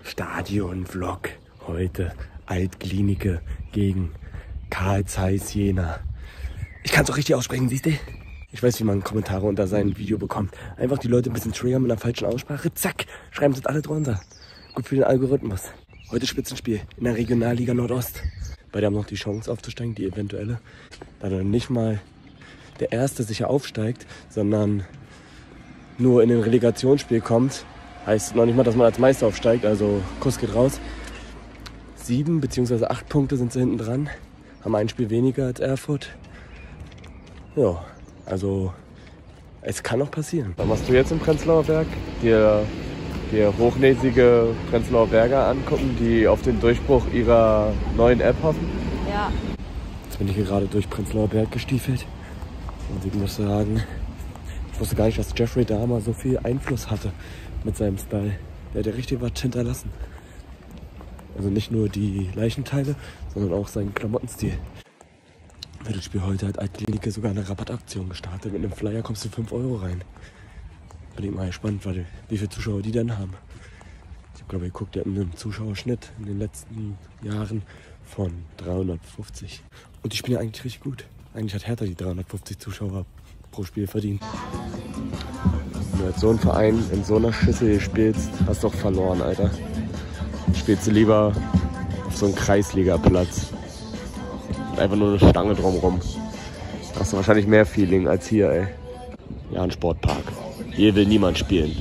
Stadion-Vlog. Heute Alt-Glienicke gegen Carl Zeiss Jena. Ich kann es auch richtig aussprechen, siehst du? Ich weiß, wie man Kommentare unter sein Video bekommt. Einfach die Leute ein bisschen triggern mit einer falschen Aussprache. Zack, schreiben sie alle drunter. Gut für den Algorithmus. Heute Spitzenspiel in der Regionalliga Nordost. Beide haben noch die Chance aufzusteigen, die eventuelle. Da dann nicht mal der Erste sicher aufsteigt, sondern nur in den Relegationsspiel kommt. Heißt noch nicht mal, dass man als Meister aufsteigt, also Kuss geht raus. 7 bzw. 8 Punkte sind sie hinten dran. Haben ein Spiel weniger als Erfurt. Ja, also es kann noch passieren. Was machst du jetzt im Prenzlauer Berg? Dir hochnäsige Prenzlauer Berger angucken, die auf den Durchbruch ihrer neuen App hoffen? Ja. Jetzt bin ich hier gerade durch Prenzlauer Berg gestiefelt. Und ich muss sagen, ich wusste gar nicht, dass Jeffrey Dahmer so viel Einfluss hatte mit seinem Style. Der hat ja richtig was hinterlassen. Also nicht nur die Leichenteile, sondern auch seinen Klamottenstil. Für das Spiel heute hat Alt-Glienicke sogar eine Rabattaktion gestartet. Mit einem Flyer kommst du 5 Euro rein. Bin ich mal gespannt, wie viele Zuschauer die denn haben. Ich glaube, ihr guckt ja in einem Zuschauerschnitt in den letzten Jahren von 350. Und die spielen ja eigentlich richtig gut. Eigentlich hat Hertha die 350 Zuschauer pro Spiel verdient. Wenn du als so ein Verein in so einer Schüssel spielst, hast du doch verloren, Alter. Spielst du lieber auf so einem Kreisligaplatz. Einfach nur eine Stange drumrum. Da hast du wahrscheinlich mehr Feeling als hier, ey. Ja, ein Sportpark. Hier will niemand spielen.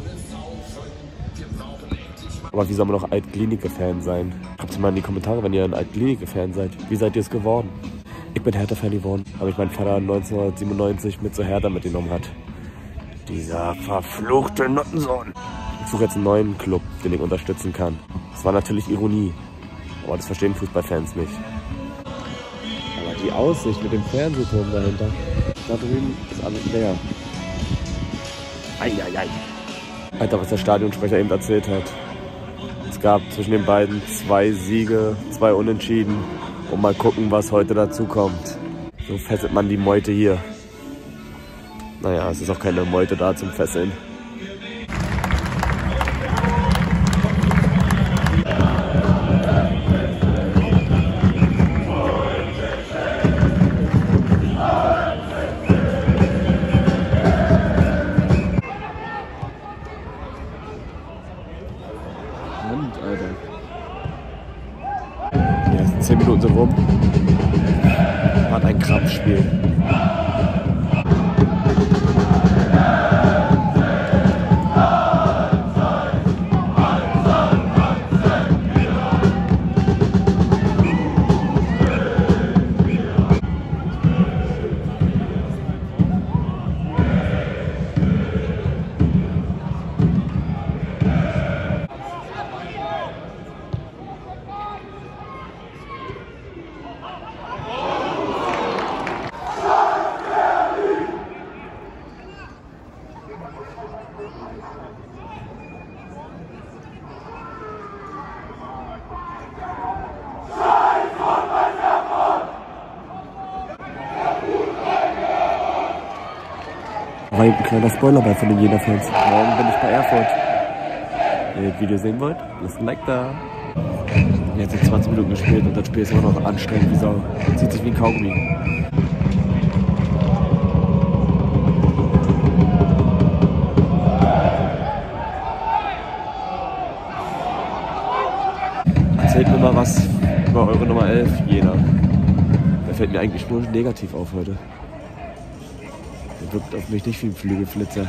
Aber wie soll man noch Alt-Glienicke-Fan sein? Schreibt es mal in die Kommentare, wenn ihr ein Alt-Glienicke-Fan seid. Wie seid ihr es geworden? Ich bin Hertha-Fan geworden, weil mich mein Vater 1997 mit zur Hertha mitgenommen hat. Dieser verfluchte Nottensohn. Ich suche jetzt einen neuen Club, den ich unterstützen kann. Das war natürlich Ironie, aber das verstehen Fußballfans nicht. Aber die Aussicht mit dem Fernsehturm dahinter, da drüben ist alles leer. Eieiei. Alter, was der Stadionsprecher eben erzählt hat. Es gab zwischen den beiden 2 Siege, 2 Unentschieden. Und mal gucken, was heute dazu kommt. So fesselt man die Meute hier. Naja, es ist auch keine Meute da zum Fesseln. Alter. Die ersten 10 Minuten sind rum. Hat ein Krampfspiel. War ein kleiner Spoiler bei von den Jena-Fans. Morgen bin ich bei Erfurt. Wenn ihr das Video sehen wollt, lasst ein Like da. Jetzt sind 20 Minuten gespielt und das Spiel ist immer noch anstrengend wie Sau. Zieht sich wie ein Kaugummi. Erzählt mir mal was über eure Nummer 11, Jena. Da fällt mir eigentlich nur negativ auf heute. Der wirkt auf mich nicht wie ein Flügelflitzer.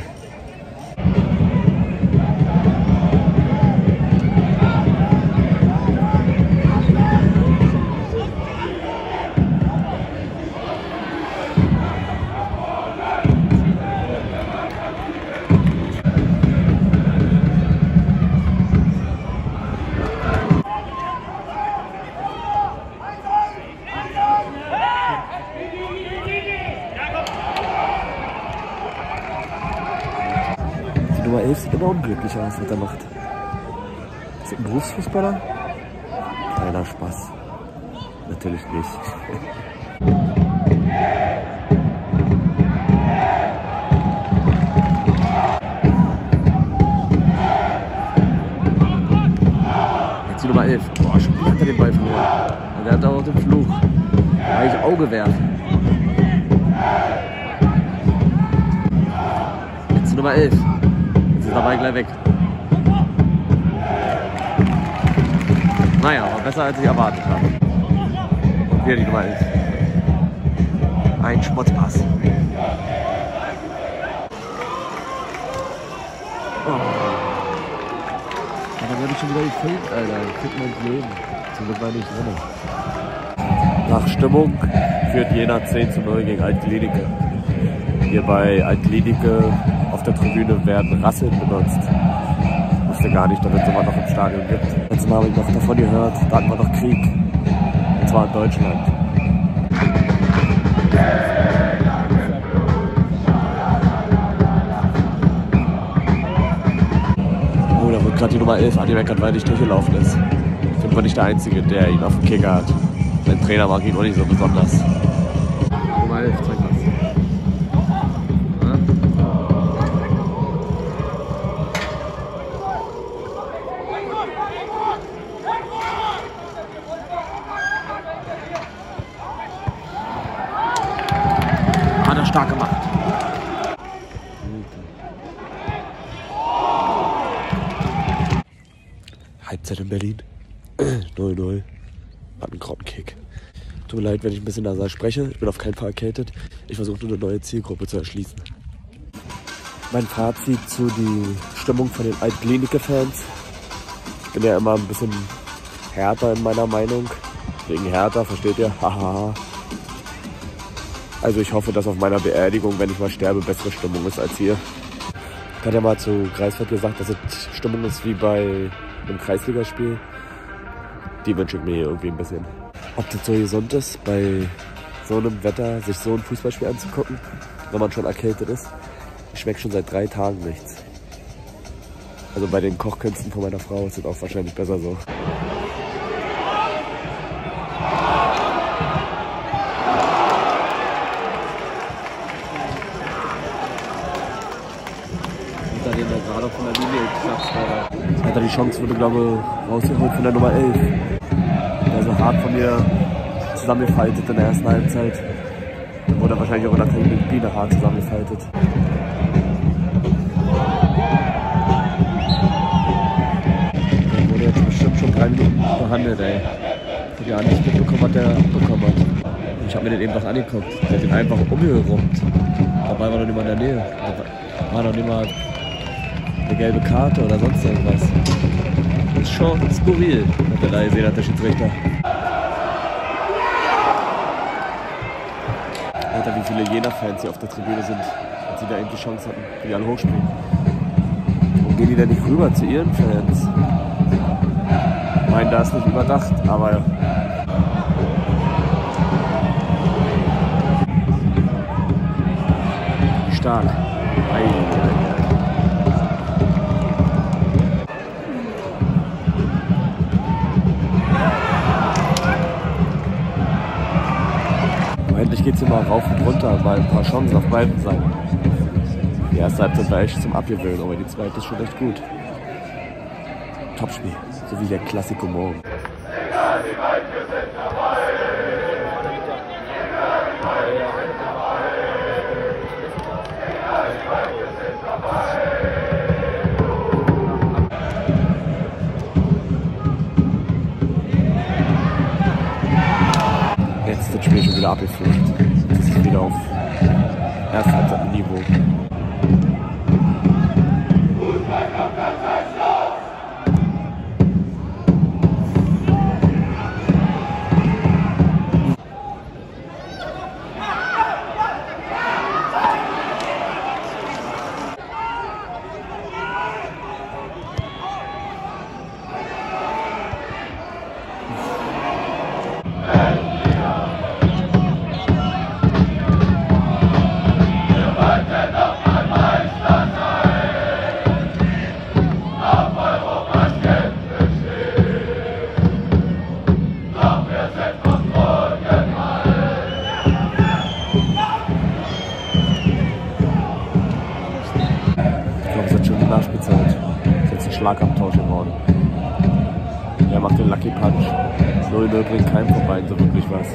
Nummer 11 sieht immer unglücklich aus, was er macht. Ist das ein Berufsfußballer? Kleiner Spaß. Natürlich nicht. Jetzt die Nummer 11. Boah, schon wieder hat er den Ball verloren. Der hat auch den Fluch. Da ich Auge werfen. Jetzt die Nummer 11. Jetzt ist der Ball gleich weg. Naja, aber besser als ich erwartet habe. Und wieder die Nummer 11. Ein Schmutzpass. Oh. Ja, dann werde ich schon wieder gefilmt, Alter. Ich krieg mein Leben. Zum Glück war ich nicht drin. Nach Stimmung führt Jena 10:0 gegen Alt-Glienicke. Hier bei Alt-Glienicke auf der Tribüne werden Rasseln benutzt. Ich wusste gar nicht, dass es sowas noch im Stadion gibt. Letztes Mal habe ich noch davon gehört, da hatten wir noch Krieg. Und zwar in Deutschland. Oh, da wird gerade die Nummer 11 angemeckert, weil er nicht durchgelaufen ist. Ich bin wohl nicht der Einzige, der ihn auf dem Kicker hat. Sein Trainer mag ihn auch nicht so besonders. Nummer 11, zeig was. Hat er stark gemacht. Halbzeit in Berlin. 0:0. Hat einen Grottenkick. Tut mir leid, wenn ich ein bisschen nasal spreche. Ich bin auf keinen Fall erkältet. Ich versuche nur eine neue Zielgruppe zu erschließen. Mein Fazit zu die Stimmung von den Alt-Glienicke-Fans. Ich bin ja immer ein bisschen härter in meiner Meinung. Wegen Hertha, versteht ihr? Hahaha. Also ich hoffe, dass auf meiner Beerdigung, wenn ich mal sterbe, bessere Stimmung ist als hier. Ich hatte ja mal zu Greifswald gesagt, dass es Stimmung ist wie bei einem Kreisligaspiel. Die wünsche ich mir hier irgendwie ein bisschen. Ob das so gesund ist, bei so einem Wetter sich so ein Fußballspiel anzugucken, wenn man schon erkältet ist. Ich schmecke schon seit 3 Tagen nichts. Also bei den Kochkünsten von meiner Frau ist es auch wahrscheinlich besser so. Da den da gerade von der Linie geknapst, hat er die Chance, wurde glaube ich rausgeholt von der Nummer 11. Der so hart von mir zusammengefaltet in der ersten Halbzeit. Dann wurde er wahrscheinlich auch in der Kabine hart zusammengefaltet. Dann wurde jetzt bestimmt schon 3 Minuten behandelt, ey. Ich habe ja nicht mitbekommen, was der abbekommen hat. Und ich habe mir den eben was angeguckt. Der hat den einfach umgerummt. Dabei war noch niemand in der Nähe. Da war noch niemand eine gelbe Karte oder sonst irgendwas. Das ist schon skurril, hat er da gesehen hat, der Schiedsrichter. Alter, wie viele Jena-Fans hier auf der Tribüne sind, als sie da eben die Chance hatten, die alle hochspringen. Warum gehen die denn nicht rüber zu ihren Fans? Ich meine, da ist nicht überdacht, aber stark. Endlich geht es hier mal rauf und runter, weil ein paar Chancen auf beiden Seiten. Die erste Halbzeit war echt zum Abgewöhnen, aber die zweite ist schon echt gut. Topspiel, so wie der Klassiko morgen. Jetzt ist das Spiel schon wieder abgeflucht. Jetzt ist es wieder auf Ersthalbzeit-Niveau. Er macht den Lucky Punch. 0-0 bringt keinem von beiden so wirklich was.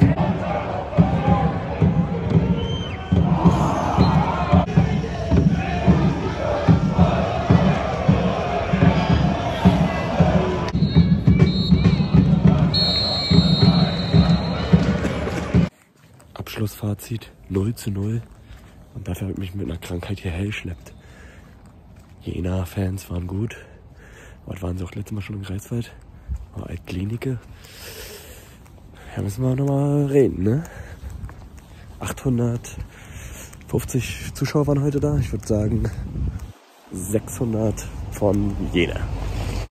Abschlussfazit 0-0. Und dafür habe ich mich mit einer Krankheit hierher geschleppt. Jena-Fans waren gut. Dort waren sie auch letztes Mal schon in Greifswald. War Altklinike. Ja, müssen wir nochmal reden, ne? 850 Zuschauer waren heute da. Ich würde sagen 600 von Jena.